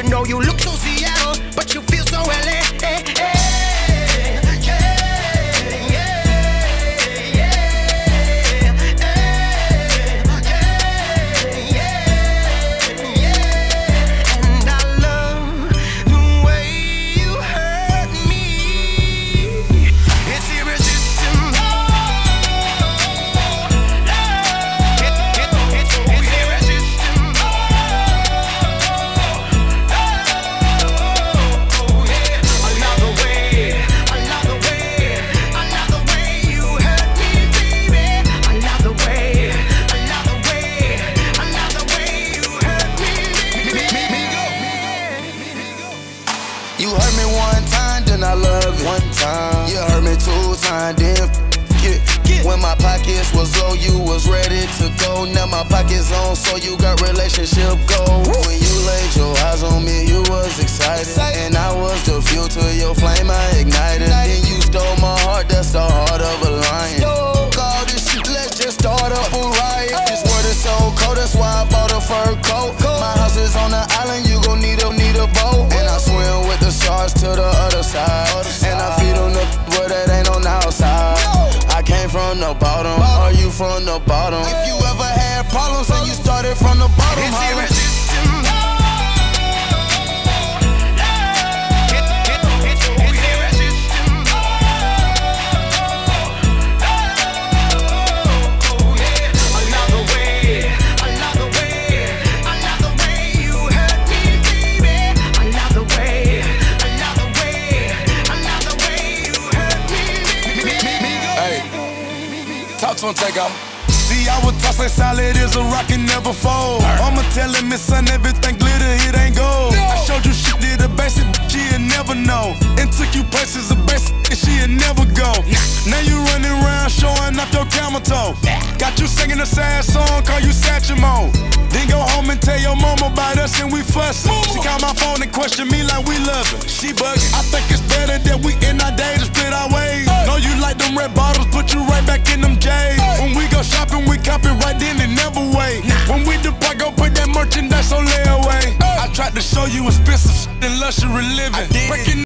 know you look so Seattle, but you feel so LA. You hurt me one time, then I love you. One time. You hurt me 2 times, then get. When my pockets was low, you was ready to go. Now my pockets on, so you got relationship goals. When you laid your eyes on me, you was excited. And I was the fuel to your flame, I ignited. Then you stole my heart, that's the heart of a lion. All this shit, let's just start up a riot. This world is so cold, that's why I bought a fur coat. My house is on the island, you gon' need a boat. And I swim with the sharks to the other side. And I feed on the but that ain't on the outside. I came from the bottom, are you from the bottom? If you ever had problems and you started from the bottom, talk to him, take off. See, I was tossing solid as a rock and never fold. I'ma tell him, his son, everything glitter, it ain't gold. I showed you shit did the basic, she'll never know. And took you places of basic, and she'll never go. Now you running around showing off your camel toe. Got you singing a sad song, call you Satchmo. Then go home and tell your mama about us and we fussin'. She call my phone and question me like we lovin'. She buggin'. I think it's better that we end our day to split our ways. Know you like them red bottles, put you right back in them J's. When we go shopping, we cop it right then and never wait. When we depart, go put that merchandise on layaway. I tried to show you expensive shit and luxury living.